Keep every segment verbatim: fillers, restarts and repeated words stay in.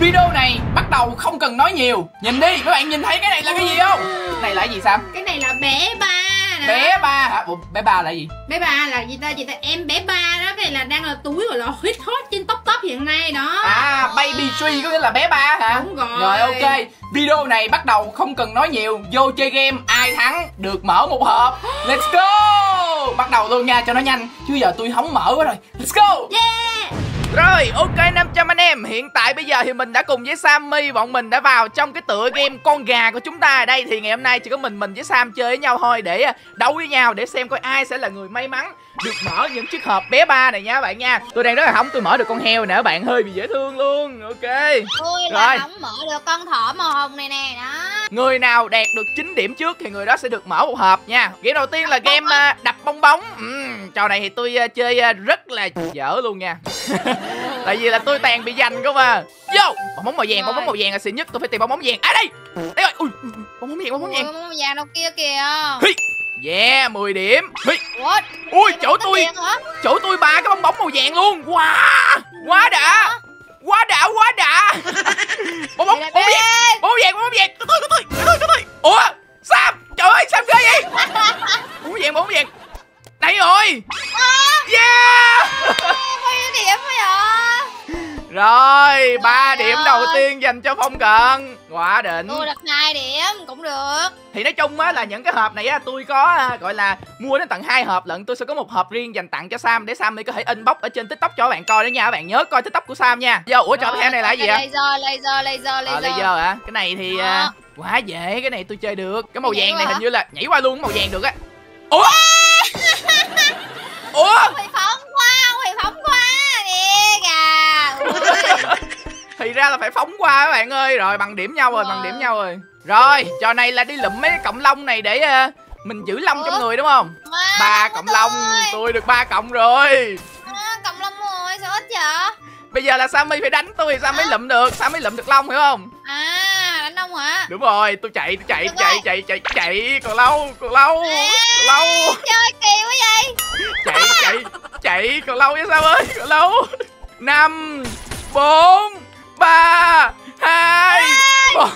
Video này bắt đầu không cần nói nhiều. Nhìn đi, các bạn nhìn thấy cái này là cái gì không? Cái này là cái gì Sam? Cái này là bé ba nè. Bé ba hả? Ủa, bé ba là gì? Bé ba là gì ta? Gì ta? Em bé ba đó. Cái này là đang là túi gọi là hot hot trên top top hiện nay đó. À, Baby Tree có nghĩa là bé ba hả? Đúng rồi. Rồi ok. Video này bắt đầu không cần nói nhiều. Vô chơi game, ai thắng được mở một hộp. Let's go. Bắt đầu luôn nha, cho nó nhanh. Chứ giờ tôi hóng mở quá rồi. Let's go. Yeah. Rồi, ok năm trăm anh em. Hiện tại bây giờ thì mình đã cùng với Sammy, bọn mình đã vào trong cái tựa game con gà của chúng ta ở đây. Thì ngày hôm nay chỉ có mình mình với Sam chơi với nhau thôi, để đấu với nhau, để xem coi ai sẽ là người may mắn được mở những chiếc hộp bé ba này nha các bạn nha. Tôi đang rất là hóng, tôi mở được con heo nè các bạn, hơi bị dễ thương luôn. Ok. Tôi là không mở được con thỏ màu hồng này nè đó. Người nào đạt được chín điểm trước thì người đó sẽ được mở một hộp nha. Game đầu tiên là game uh, đập bong bóng. uhm, Trò này thì tôi uh, chơi uh, rất là dở luôn nha. Tại vì là tôi toàn bị giành cơ mà. Vô bong bóng màu vàng, bong bóng màu vàng là xịn nhất. Tôi phải tìm bong bóng vàng. À đây, đây rồi. Ui, bong bóng vàng, bong bóng vàng. Bong bóng vàng đâu kia kìa. Hi. Yeah, mười điểm. Hi. What? Ui, chỗ tôi chỗ tôi ba cái bong bóng màu vàng luôn. Wow, quá đã. Quá đã, quá đã. Bong bóng, bong bóng vàng, bong bóng vàng, bong bóng vàng. Có tôi, có tôi, có tôi, có tôi. Ủa, Sam, trời ơi, Sam ghê vậy. Bong bóng vàng, bong bóng vàng. Đây rồi. Yeah. Bao nhiêu điểm bây giờ? Rồi, ba điểm đầu tiên dành cho Phong Cận. Quá đỉnh. Tôi được hai điểm cũng được. Thì nói chung á là những cái hộp này á tôi có à, gọi là mua đến tận hai hộp lận. Tôi sẽ có một hộp riêng dành tặng cho Sam, để Sam có thể inbox ở trên TikTok cho các bạn coi đó nha. Các bạn nhớ coi TikTok của Sam nha. Vô, ủa trò tiếp theo này là cái gì ạ? Laser, laser, laser, À, laser. laser hả? Cái này thì à, quá dễ, cái này tôi chơi được. Cái màu vàng này hình như là nhảy qua luôn, cái màu vàng được á. Ủa? Ủa? Ông bị phóng qua, ông bị phóng qua nè kìa. Thì ra là phải phóng qua các bạn ơi. Rồi bằng điểm nhau rồi, bằng điểm nhau rồi. Rồi, trò này là đi lụm mấy cái cọng lông này để uh, mình giữ lông trong người đúng không? Ba cộng lông, tôi được ba cộng rồi. À, cộng lông rồi, sao ít vậy? Bây giờ là Sammy phải đánh tôi, Sam mới lụm được, Sam mới lụm được lông hiểu không? À, đánh ông hả? Đúng rồi, tôi chạy, tôi chạy, chạy, chạy, chạy, chạy, còn lâu, còn lâu, còn lâu. Chơi kỳ quá vậy. Chạy, chạy, chạy, còn lâu chứ sao ơi, còn lâu. Năm, bốn, ba, hai, một.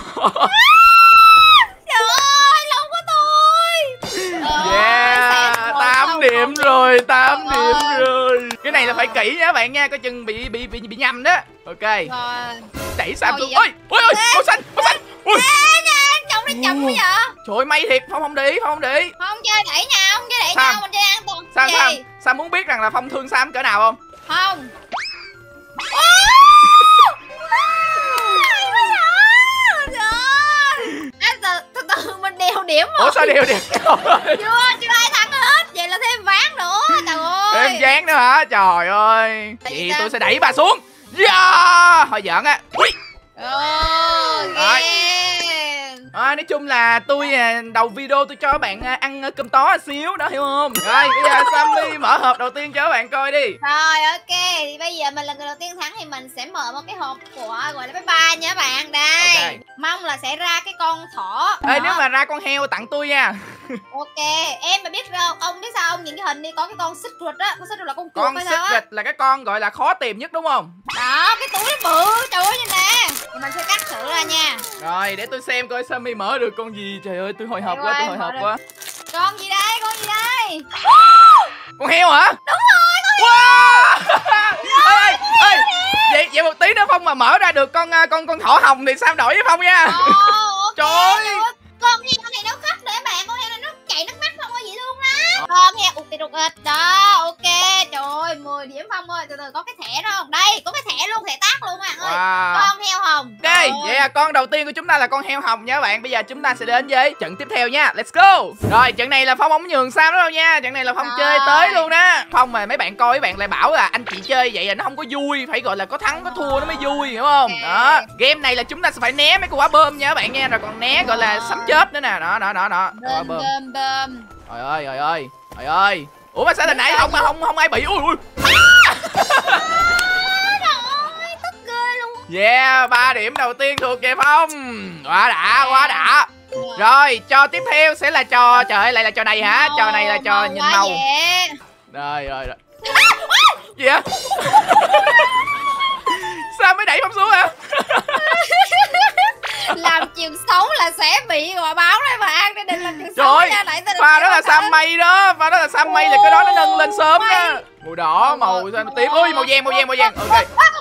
Trời ơi, lông của tôi. Yeah, tám điểm rồi, tám điểm rồi. Cái này là phải kỹ nha các bạn nha, coi chừng bị bị bị bị nhầm đó. Ok. Đẩy Sam xuống. Ôi, ôi ôi, màu xanh, màu xanh. Ui. Chồng đi chồng bây giờ. Trời ơi, may thiệt, Phong không để ý, Phong không để ý. Không chơi đẩy nhau, không chơi đẩy nhau, mình chơi an toàn. Sam, Sam, Sam muốn biết rằng là Phong thương Sam cỡ nào không? Không. Từ từ mình đều điểm rồi. Ủa sao đều điểm chưa chưa ai thắng hết, vậy là thêm ván nữa. Trời ơi, thêm ván nữa hả? Trời ơi, vậy tôi sẽ đẩy bà xuống. Yeah, thôi giỡn á. Ui. Rồi. À, nói chung là tôi đầu video tôi cho các bạn ăn cơm tó xíu đó hiểu không? Rồi bây giờ Sammy mở hộp đầu tiên cho các bạn coi đi. Rồi ok, thì bây giờ mình là người đầu tiên thắng thì mình sẽ mở một cái hộp của gọi là bé ba nha các bạn. Đây. Okay. Mong là sẽ ra cái con thỏ. Ê, nếu mà ra con heo tặng tôi nha. Ok, em mà biết không, ông biết sao ông nhìn cái hình đi, có cái con xích ruột á, con xích ruột là con chuột con hay xích sao á? ruột là cái con gọi là khó tìm nhất đúng không? Đó, cái túi nó bự, trời ơi nhìn nè. Thì mình sẽ cắt thử ra nha. Rồi, để tôi xem coi Sammy mở được con gì. Trời ơi, tôi hồi hộp quá, tôi hồi hộp quá. Con gì đây, con gì đây? Con heo hả? Đúng rồi, con heo. Wow. Ê, ê, vậy vậy một tí nữa Phong mà mở ra được con con con thỏ hồng thì Sam đổi với Phong nha. Ồ, okay. Trời ơi. Con heo này nó khóc để bạn, con heo này nó chảy nước mắt không có gì luôn đó. Con heo ụt tịt ụt ịt đó, ok. Trời ơi, mười điểm Phong ơi, từ từ có cái thẻ đó không? Đây, có cái thẻ luôn, thẻ tác luôn bạn ơi. Wow. Con heo hồng. Ok, vậy là con đầu tiên của chúng ta là con heo hồng nha các bạn. Bây giờ chúng ta sẽ đến với trận tiếp theo nha. Let's go. Rồi, trận này là Phong không nhường Sam đó đâu nha. Trận này là Phong rồi. Chơi tới luôn đó. Phong mà mấy bạn coi mấy bạn lại bảo là anh chị chơi vậy là nó không có vui, phải gọi là có thắng có thua nó mới vui, hiểu không? Okay. Đó. Game này là chúng ta sẽ phải né mấy cái quả bơm nha các bạn nha, rồi còn né gọi là sấm chớp nữa nè. Đó đó đó đó. Bơm bơm bơm. Trời ơi, trời ơi. Trời ơi. Ủa mà sao hồi nãy không mà không không ai bị. Ui ui. Yeah, ba điểm đầu tiên thuộc về Phong. Quá đã, quá đã. Rồi, trò tiếp theo sẽ là trò, trời ơi, lại là trò này hả? Trò này là trò nhìn màu. Rồi, rồi, rồi. Gì vậy? Sao mới đẩy Phong xuống hả? chuyện xấu là sẽ bị quả báo đấy bạn, nên đừng làm chuyện Trời xấu ơi, nha. Lại pha đó là Sam mây đó, pha đó là Sam mây, là cái đó nó nâng lên sớm đó. Màu đỏ, màu tím, ui màu vàng, màu vàng, màu vàng. Ok.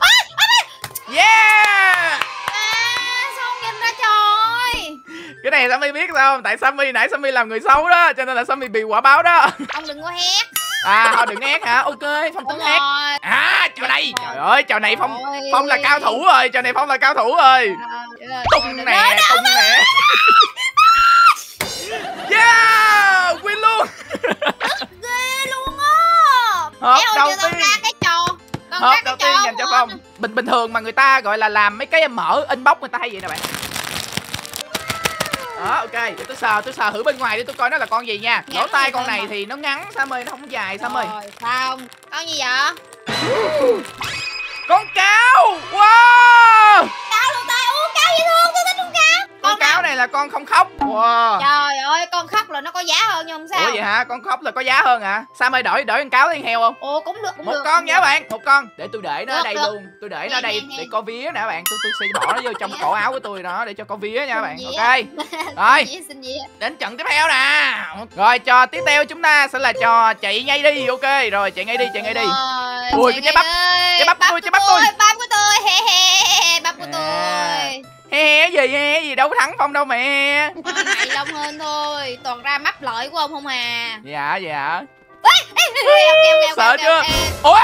Yeah. À, sao không nhìn ra trời. Cái này Sammy biết sao không? Tại Sammy nãy Sammy làm người xấu đó, cho nên là Sammy bị quả báo đó. Ông đừng có hét. À thôi đừng hét hả? Ok, Phong tính hét. À trò này, trời ơi, trò này Phong Phong là cao thủ rồi, trò này Phong là cao thủ rồi. Tung nè, tung nè. Yeah, win luôn. Ghê luôn á. Hộp đầu tiên. Cái trò. Hộp đầu tiên dành cho Phong. Bình bình thường mà người ta gọi là làm mấy cái mở inbox người ta hay vậy nè bạn. Đó, ok, để tôi sờ, tôi sờ thử bên ngoài để tôi coi nó là con gì nha. Lỗ tai con này thì nó ngắn, Sam ơi, nó không dài, Sam ơi. Không, con gì vậy? Con cáo, wow. Cáo luôn tay, ô cáo dễ thương, tôi thích con cáo. Con cáo này là con không khóc. Wow. Trời ơi, con khóc là nó có giá hơn nhưng không sao. Ủa vậy hả? Con khóc là có giá hơn hả? Sam ơi, đổi đổi con cáo lên heo không? Ồ cũng được, cũng một được. Con nha bạn, một con. Để tôi để nó ở được, đây được. luôn. Tôi để nó ở đây Nè, nè, để nè. có vía nè bạn. Tôi tôi sẽ bỏ nó vô trong cổ áo của tôi đó để cho có vía nha bạn. Vía. Ok. Rồi. Vía, xin vía. Đến trận tiếp theo nè. Rồi trò tiếp theo chúng ta sẽ là trò chạy ngay đi. Ok, rồi chạy ngay đi, chạy ngay đi. Rồi, Ui, chạy cái trái bắp. ngay đi. Trái bắp của tôi, trái bắp tôi. Bắp của tôi, he he, bắp của À. tôi. He he gì he gì đâu có thắng Phong đâu mẹ. Con này lông hơn thôi, toàn ra mắc lợi của ông không à. Dạ dạ. Ê, Sợ chưa? Ủa?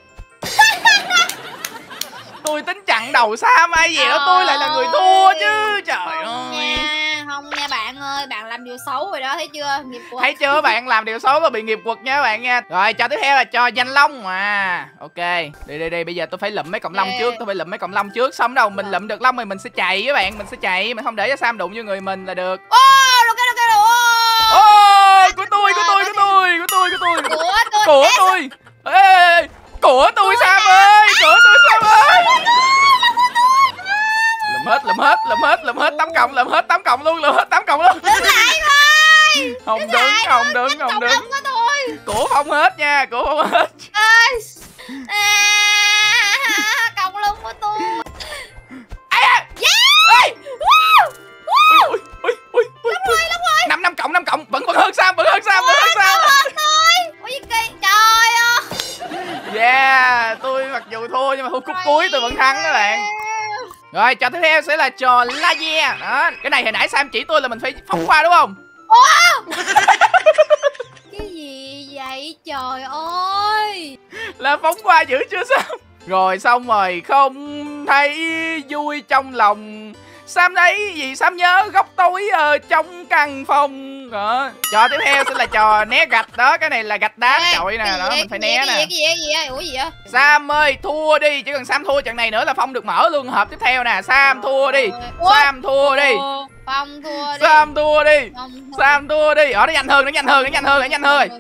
Tôi tính chặn đầu Sam ai về đó tôi lại là người thua chứ. Trời không ơi. nha, không nha bạn ơi, bạn làm điều xấu rồi đó, thấy chưa? Nghiệp quật. Thấy chưa bạn, làm điều xấu và bị nghiệp quật nha các bạn nha. Rồi trò tiếp theo là trò giành lông mà. Ok. Đi đi đi, bây giờ tôi phải lụm mấy cọng lông trước, tôi phải lụm mấy cọng lông trước. Xong đâu mình lụm được lông thì mình sẽ chạy các bạn, mình sẽ chạy, mình không để cho Sam đụng vô người mình là được. Ô, được cái được cái được. Ôi, của tôi, của tôi, của tôi, của tôi, của tôi. Của tôi. Của tôi. Ê, của tôi Sam ơi, của tôi Sam ơi. Lụm hết, lụm hết, lụm hết, lụm hết tám cọng, lụm hết tám cọng luôn, lụm hết tám cọng luôn. Đứng lại thôi. Không đứng, không đứng, không đứng. Của tôi. Của không hết nha, của không hết. À, cọng lông của tôi. Ai à? Yeah. Ê. Ui, ui, ui, ui, ui. Năm năm cộng, năm cộng, vẫn vẫn hơn Sam, vẫn hơn Sam, vẫn hơn Sam. Ủa gì kỳ, trời ơi. Yeah, tôi mặc dù thua nhưng mà phút cuối tôi vẫn thắng các bạn. Rồi trò tiếp theo sẽ là trò laser. Đó, cái này hồi nãy Sam chỉ tôi là mình phải phóng qua đúng không? Cái gì vậy trời ơi? Là phóng qua dữ chưa Sam? Rồi xong rồi không thấy vui trong lòng. Sam thấy gì Sam nhớ góc tối ở trong căn phòng. Đó. Trò tiếp theo sẽ là trò né gạch đó, cái này là gạch đá chọi nè, đó mình phải né nè. Cái gì cái gì vậy? Ủa gì vậy? Sam ơi thua đi, chỉ cần Sam thua trận này nữa là Phong được mở luôn hộp tiếp theo nè. Sam thua đi. Sam thua đi. Phong thua đi. Sam thua đi. Sam thua đi. Ở nó nhanh hơn, nó nhanh hơn, nó nhanh hơn, nó nhanh hơn.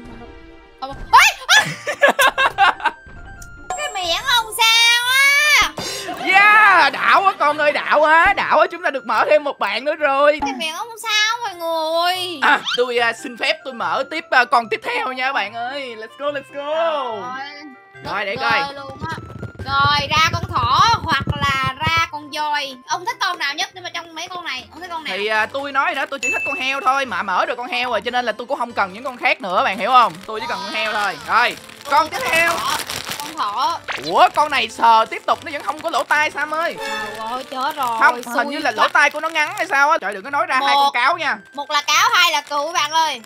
Cái miệng ông sao á? Yeah, đảo á con ơi, đảo á, đảo á, chúng ta được mở thêm một bạn nữa rồi. Cái miệng ông sao mọi người? À, tôi uh, xin phép tôi mở tiếp uh, con tiếp theo nha các bạn ơi. Let's go, let's go. Rồi, rồi để coi. Luôn á. Rồi ra con thỏ hoặc là ra con voi. Ông thích con nào nhất nhưng mà trong mấy con này ông thích con nào? Thì uh, tôi nói nữa, tôi chỉ thích con heo thôi, mà mở được con heo rồi cho nên là tôi cũng không cần những con khác nữa, bạn hiểu không? Tôi chỉ cần con heo thôi. Rồi, con tiếp theo. Con thỏ. Ủa con này sờ tiếp tục nó vẫn không có lỗ tai Sam ơi. Trời ơi chết rồi. Không, hình như là lỗ tai của nó ngắn hay sao á. Trời đừng có nói ra một, hai con cáo nha. Một là cáo, hai là cừu bạn ơi.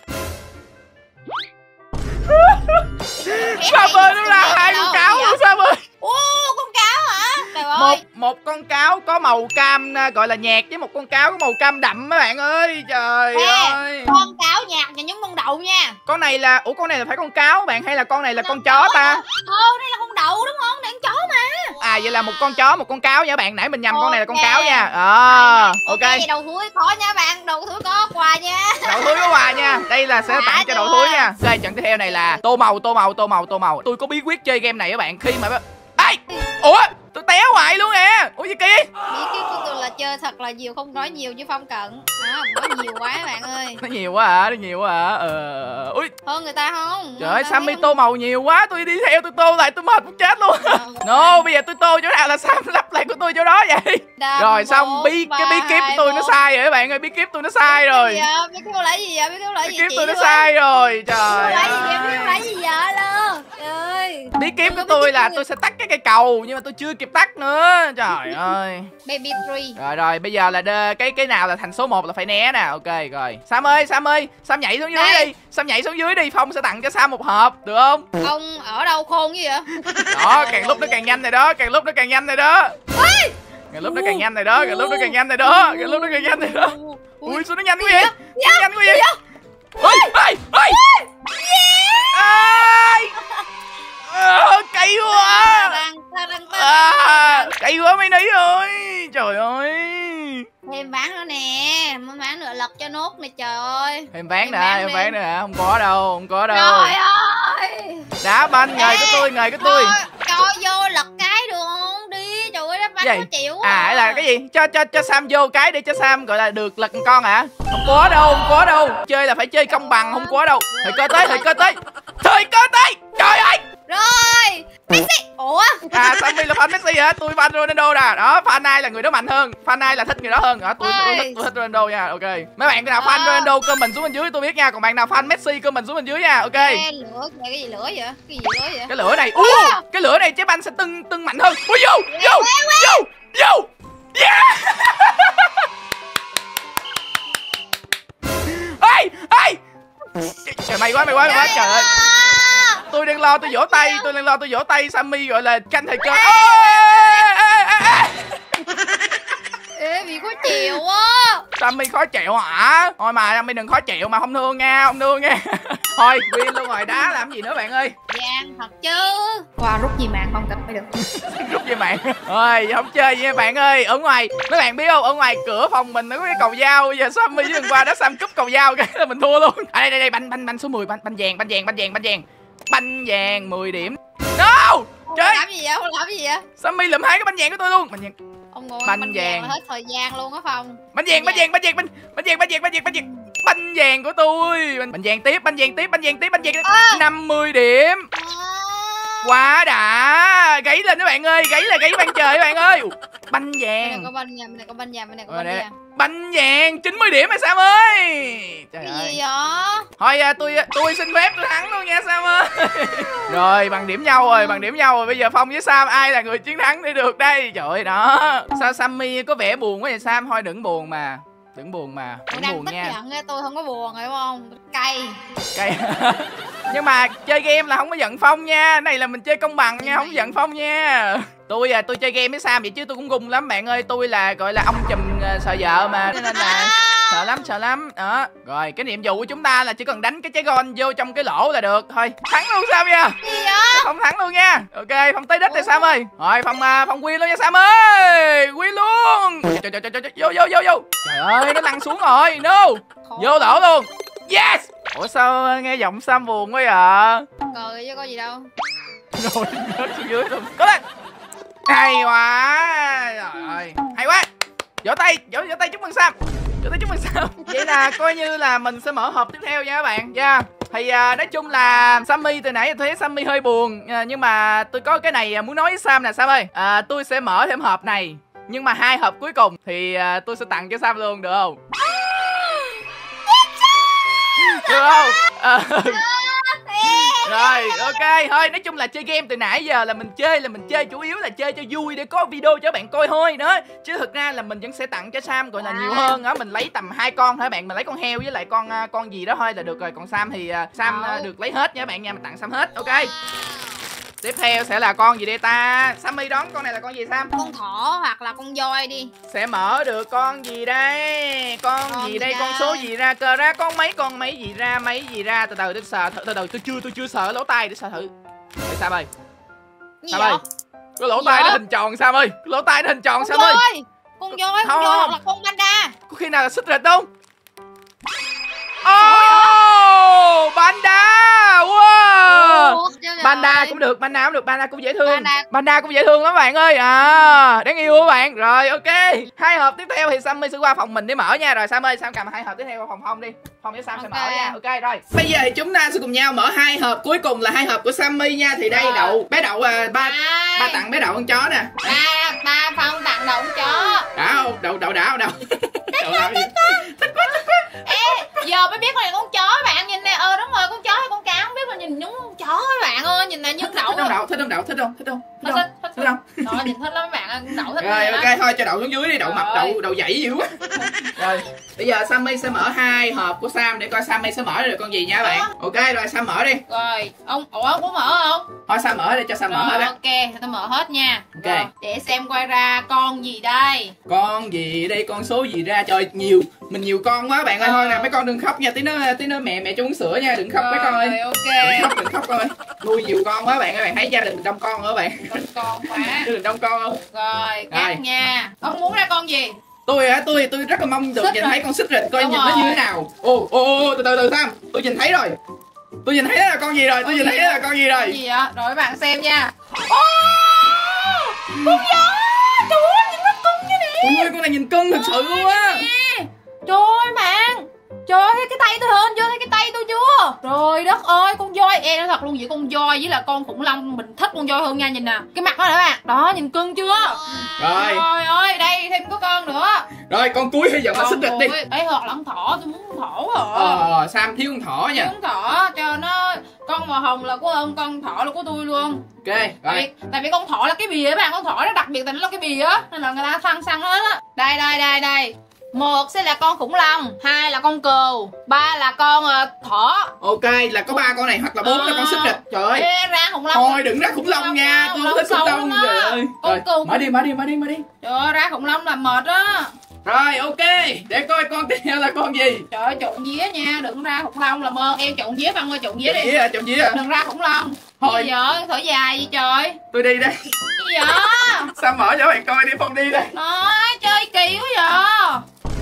Sam ơi, nó ra hai con cáo luôn Sam ơi. Ô, con cáo hả? Trời ơi. Một một con cáo có màu cam gọi là nhạt với một con cáo có màu cam đậm mấy bạn ơi. Trời Ê, ơi. con cáo nhạt và giống con đậu nha. Con này là ủa con này là phải con cáo bạn hay là con này là con chó ta? Ờ, đây là con đậu đúng không? Đây là con chó mà. À vậy là một con chó, một con cáo nha bạn. Nãy mình nhầm, con này là con Ok. cáo nha. À, ok. Vậy đầu thúi có nha bạn, đầu thúi có quà nha. Đậu thúi có quà nha. Đây là sẽ tặng cho đậu thúi nha. Đây trận tiếp theo này là tô màu, tô màu, tô màu, tô màu. Tôi có bí quyết chơi game này các bạn. Khi mà ê, ủa tôi té hoài luôn nè. Ủa gì kia? Bí quyết của tôi là chơi chơi thật là nhiều, không nói nhiều như Phong cận. À, nói nhiều quá các bạn ơi. Nó nhiều quá hả? Nó nhiều quá hả? Ờ... Ui. Hơn người ta không? Trời ơi, Sammy tô màu nhiều quá, tôi đi theo tôi tô lại tôi mệt muốn chết luôn. No, bây giờ tôi tô chỗ nào là Sam lắp lại của tôi chỗ đó vậy. Đâm rồi xong bí cái bí kíp của tôi nó sai rồi các bạn ơi, bí kíp tôi nó sai rồi. Bí kíp lấy gì vậy? Bí kíp lấy gì? Bí kíp tôi nó sai rồi. Trời ơi. Bí kíp lấy gì vậy luôn? Trời. Bí kíp của tôi là tôi sẽ tắt cái cây cầu nhưng mà tôi chưa kịp tắt nữa. Trời ơi. Baby three. Rồi rồi, bây giờ là đơ, cái cái nào là thành số một là phải né nè. Ok rồi. Sam ơi, Sam ơi, Sam nhảy xuống dưới Đây. đi. Sam nhảy xuống dưới đi, Phong sẽ tặng cho Sam một hộp, được không? Ông ở đâu khôn gì vậy? Đó, càng lúc nó càng nhanh này đó, càng lúc nó càng nhanh này đó. Càng lúc nó càng nhanh này đó, càng lúc nó càng nhanh này đó, càng lúc nó càng nhanh này đó. Ui, sao nó nhanh quá vậy? Nó nhanh quá vậy? Ui, ui, ui. Cay quá. À, cay quá mấy ní ơi. Trời ơi. Thêm ván nữa nè, mấy ván nữa lật cho nốt này trời ơi. Thêm ván nè, thêm ván nè, không có đâu, không có đâu. Trời ơi. Đá banh nghề của tôi, nghề của tôi. Cho vô lật cái được không? Đi, trời ơi, đá banh khó chịu quá. À, là cái gì? Cho cho cho Sam vô cái để cho Sam gọi là được lật con hả? Không có đâu, không có đâu. Chơi là phải chơi công bằng, không có đâu. Thời cơ tới, thời cơ tới. Thời cơ tới. Trời ơi. Rồi, Messi. Ủa? À, Sammy là fan Messi hả? Tôi fan Ronaldo nè. Đó, fan ai là người đó mạnh hơn. Fan ai là thích người đó hơn. Đó, tôi, tôi, thích, tôi thích Ronaldo nha. Ok. Mấy bạn nào fan Ronaldo comment xuống bên dưới tôi biết nha. Còn bạn nào fan Messi comment xuống bên dưới nha. Ok. Ê, lửa, cái gì lửa vậy? Cái gì lửa vậy? Cái lửa này. Ui, cái lửa này trái banh sẽ tưng tưng mạnh hơn. Ui, vô, vô, vô, vô. Yeah. Ê, ê. Trời, may quá, may quá, may quá. Trời ơi. Tôi đang lo tôi vỗ tay, tôi đang lo tôi vỗ tay Sammy gọi là canh thời cơ. Ê, bị khó chịu quá. Sammy khó chịu hả? Thôi mà Sammy đừng khó chịu mà không thương nha, không thương nha. Thôi, win luôn rồi, đá làm gì nữa bạn ơi. Gian thật chứ. Qua rút gì mạng không cần phải được. Rút gì mạng. Thôi, không chơi gì nha bạn ơi. Ở ngoài, mấy bạn biết không? Ở ngoài cửa phòng mình nó có cái cầu dao. Bây giờ Sammy với thằng qua đã Sam cúp cầu dao cái là mình thua luôn. À đây đây đây, banh banh banh số mười, banh banh vàng, banh vàng, banh vàng, banh vàng. Banh vàng mười điểm. No! Trời. Làm gì vậy? Không làm gì vậy? Sammy lụm hai cái banh vàng của tôi luôn. Banh vàng. Ông ngồi banh, banh vàng vàng hết thời gian luôn á Phong. Banh vàng, banh vàng, banh vàng, banh banh vàng, banh vàng, banh vàng, banh vàng. Banh vàng của tôi. Banh vàng tiếp, banh vàng tiếp, banh vàng tiếp, banh vàng tiếp. năm mươi điểm. Quá đã. Gáy lên các bạn ơi, gáy là gáy ban trời các bạn ơi. Banh vàng. Bên này có banh vàng, bên này có banh vàng, bên này có banh vàng. Banh vàng chín mươi điểm hay Sam ơi. Trời cái ơi. gì vậy? Thôi à, tôi tôi xin phép tôi thắng luôn nha Sam ơi. Rồi bằng điểm nhau rồi, bằng điểm nhau rồi. Bây giờ Phong với Sam ai là người chiến thắng để được đây. Trời ơi đó. Sao Sammy có vẻ buồn quá vậy Sam? Thôi đừng buồn mà. Đừng buồn mà, đừng đang buồn tức nha. giận, tôi không có buồn hiểu không? Cay. Cay. Nhưng mà chơi game là không có giận Phong nha. Này là mình chơi công bằng nha, không có giận Phong nha. Tôi à, tôi chơi game với Sam vậy chứ tôi cũng gung lắm bạn ơi. Tôi là gọi là ông chùm uh, sợ vợ mà, nên là sợ lắm, sợ lắm. Đó. Rồi cái nhiệm vụ của chúng ta là chỉ cần đánh cái trái gon vô trong cái lỗ là được. Thôi thắng luôn Sam nha. Gì vậy? Phong thắng luôn nha. Ok, Phong tới đích rồi Sam ơi. Rồi Phong uh, Phong win luôn nha Sam ơi. Win luôn. Trời trời trời trời, vô vô vô vô. Trời ơi nó lăn xuống rồi. No. Vô lỗ luôn. Yes. Ủa sao nghe giọng Sam buồn quá vậy? Cười chứ có gì đâu. Rồi rớt xuống dưới luôn. Có lên. Hay quá. Trời ơi. Hay quá. Vỗ tay, vỗ vỗ tay chúc mừng Sam. Vỗ tay chúc mừng Sam. Vậy là coi như là mình sẽ mở hộp tiếp theo nha các bạn nha. Thì à, nói chung là Sammy từ nãy tôi thấy Sammy hơi buồn à, nhưng mà tôi có cái này muốn nói với Sam nè Sam ơi. À, tôi sẽ mở thêm hộp này. Nhưng mà hai hộp cuối cùng thì à, tôi sẽ tặng cho Sam luôn được không? Được không? À, rồi ok thôi, nói chung là chơi game từ nãy giờ là mình chơi là mình chơi chủ yếu là chơi cho vui để có video cho bạn coi thôi đó, chứ thực ra là mình vẫn sẽ tặng cho Sam gọi là nhiều hơn á. Mình lấy tầm hai con thôi bạn, mình lấy con heo với lại con con gì đó thôi là được rồi, còn Sam thì uh, Sam uh, được lấy hết nha các bạn nha, mình tặng Sam hết. Ok, tiếp theo sẽ là con gì đây ta? Sammy đón con này là con gì Sam? Con thỏ hoặc là con voi đi. Sẽ mở được con gì đây? Con, con gì đây? Ra? Con số gì ra cơ ra? Con mấy con mấy gì ra? Mấy gì ra? Từ từ để sợ, từ từ tôi chưa tôi chưa sợ lỗ tai để sợ thử. Để Sam ơi. Sam ơi. Cái lỗ tai nó hình tròn Sam ơi. Cái lỗ tai nó hình tròn Sam ơi. Con voi, con voi hoặc là con panda. Có khi nào là xích rệt không? Oh, panda. Wow. Panda cũng được, Panda cũng được, Panda cũng dễ thương. Panda. Panda cũng dễ thương lắm bạn ơi. À, đáng yêu các bạn. Rồi ok. Hai hộp tiếp theo thì Sammy sẽ qua phòng mình để mở nha. Rồi Sam ơi, Sam cầm hai hộp tiếp theo qua phòng Phong đi. Phong với Sam okay. sẽ mở nha. Ok rồi. Bây giờ thì chúng ta sẽ cùng nhau mở hai hộp cuối cùng là hai hộp của Sammy nha. Thì đây đậu, bé đậu à, ba ba tặng bé đậu con chó nè. Ba ba Phong tặng đậu con chó. Đậu đậu đậu đậu đậu. Thích quá, thích quá. Thích quá, thích quá. Ê, giờ mới biết là con chó bạn nhìn nè. Ờ đúng rồi, con chó hay con cá không biết mà nhìn giống con chó các bạn ơi, nhìn là nhân đậu. Thích không đậu, thích không đậu, thích không? Thích không? Thích không? Thích, thích không? Rồi nhìn thích lắm các bạn ơi, con đậu thích. Rồi ok đó. Thôi cho đậu xuống dưới đi, đậu mập, đậu đậu dãy dữ quá. Rồi, bây giờ Sammy sẽ mở hai hộp của Sam để coi Sammy sẽ mở được con gì nha các bạn. Ok rồi, Sam mở đi. Rồi, ông ủa ông có mở không? Thôi Sam mở đi cho Sam mở hết á. Ok, tôi mở hết nha. Ok. Rồi, để xem quay ra con gì đây. Con gì đây, con số gì ra, trời nhiều, mình nhiều con quá bạn ơi. Thôi nè mấy con đừng khóc nha, tí nó tí nó mẹ mẹ cho uống sữa nha, đừng khóc mấy con ơi. Ok. Đừng khóc, đừng khóc con ơi. Nuôi nhiều con quá bạn ơi, bạn thấy gia đình đông con nữa bạn. Đông con quá. Gia đình đông con không? Rồi, cắt nha. Ông muốn ra con gì? Tôi á, tôi tôi rất là mong được Xích nhìn rồi. thấy con xích rịch coi Đúng nhìn rồi. nó như thế nào. Ô ô ô từ từ từ Sam, tôi nhìn thấy rồi. Tôi nhìn thấy đó là con gì rồi, tôi nhìn thấy đó là con gì rồi. Con gì vậy? Rồi các bạn xem nha. Ô! Con gió! Trời ơi, nhìn nó cưng như nè. Ôi con này nhìn cưng thật sự luôn á. Trời ơi bạn. Trời ơi, thấy cái tay tôi hơn chưa? Thấy cái tay tôi chưa? Trời đất ơi, con voi e nó thật luôn vậy. Con voi với là con khủng long mình thích con voi hơn nha, nhìn nè. Cái mặt đó nè bạn. Đó, nhìn cưng chưa? Rồi. Trời ơi, đây thêm có con nữa. Rồi con cuối hy vọng là xích rịch đi. Ê, hoặc là con thỏ, tôi muốn con thỏ rồi. Ờ, Sam thiếu con thỏ nha. Thiếu con thỏ cho nó con màu hồng là của ông, con thỏ là của tôi luôn. Ok, rồi. Tại vì, tại vì con thỏ là cái bìa các bạn, con thỏ nó đặc biệt tại nó là cái bìa á, nên là người ta săn săn hết á. Đây đây đây đây. Một sẽ là con khủng long, hai là con cừu, ba là con uh, thỏ. Ok, là có ba con này hoặc là bốn à, là con xích rịch. Trời ơi. Ê, ra khủng long. Thôi đừng ra khủng long nha, tôi không thích khủng long. Trời ơi. Rồi, cừu. mở đi, mở đi, mở đi, mở đi. Trời ơi, ra khủng long là mệt á. Rồi ok, để coi con tiếp theo là con gì. Trời ơi, trộn vía nha, đừng ra khủng long làm ơn. Em trộn vía Văn ơi, trộn vía đi. Vía à, trộn vía à. Đừng ra khủng long. Thôi. Gì vậy, thở dài gì trời. Tôi đi đây. Gì vậy? Sao mở cho bạn coi đi, Phong đi đây. Nói chơi kỳ quá vậy.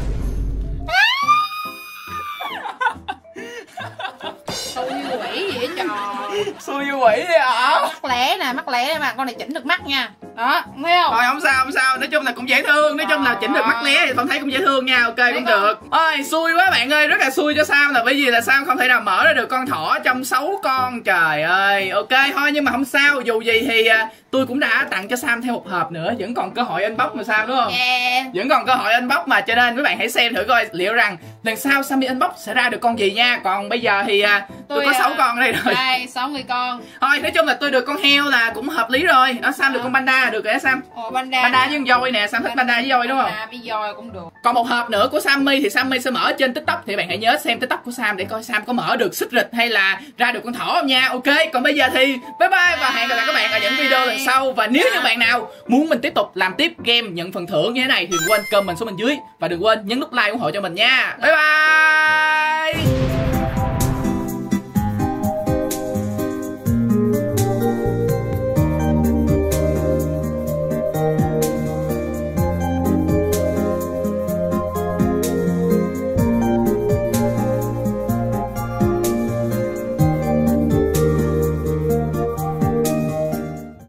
Xui như quỷ vậy trời. Xui như quỷ vậy hả? Mắt lẻ nè, mắt lẻ nè mà con này chỉnh được mắt nha. Đó, thấy không? Thôi không sao không sao, nói chung là cũng dễ thương, nói chung là chỉnh được mắt lé thì Phong thấy cũng dễ thương nha. Ok cũng được. Ôi xui quá bạn ơi, rất là xui cho Sam là bởi vì là Sam không thể nào mở ra được con thỏ trong sáu con. Trời ơi. Ok thôi nhưng mà không sao, dù gì thì à, tôi cũng đã tặng cho Sam thêm một hộp nữa, vẫn còn cơ hội inbox mà Sam đúng không? Yeah. Vẫn còn cơ hội inbox mà, cho nên các bạn hãy xem thử coi liệu rằng lần sau Sammy inbox sẽ ra được con gì nha. Còn bây giờ thì à, tôi, tôi có sáu con ở đây rồi. Đây, sáu mươi con. Thôi nói chung là tôi được con heo là cũng hợp lý rồi. Đó Sam được con panda được rồi đó Sam. Ồ, panda. Panda với con voi nè, Sam thích panda với voi đúng không? Panda với voi cũng được. Còn một hộp nữa của Sammy thì Sammy sẽ mở trên TikTok, thì bạn hãy nhớ xem TikTok của Sam để coi Sam có mở được xích rịch hay là ra được con thỏ không nha. Ok, còn bây giờ thì bye bye và hẹn gặp lại các bạn ở những video lần sau. Và nếu như bạn nào muốn mình tiếp tục làm tiếp game nhận phần thưởng như thế này thì đừng quên comment xuống bên dưới và đừng quên nhấn nút like ủng hộ cho mình nha. Bye bye.